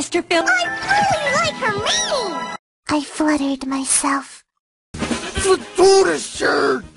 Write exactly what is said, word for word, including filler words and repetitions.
Mister Phil. I really like her meaning! I fluttered myself. The tortoise shirt!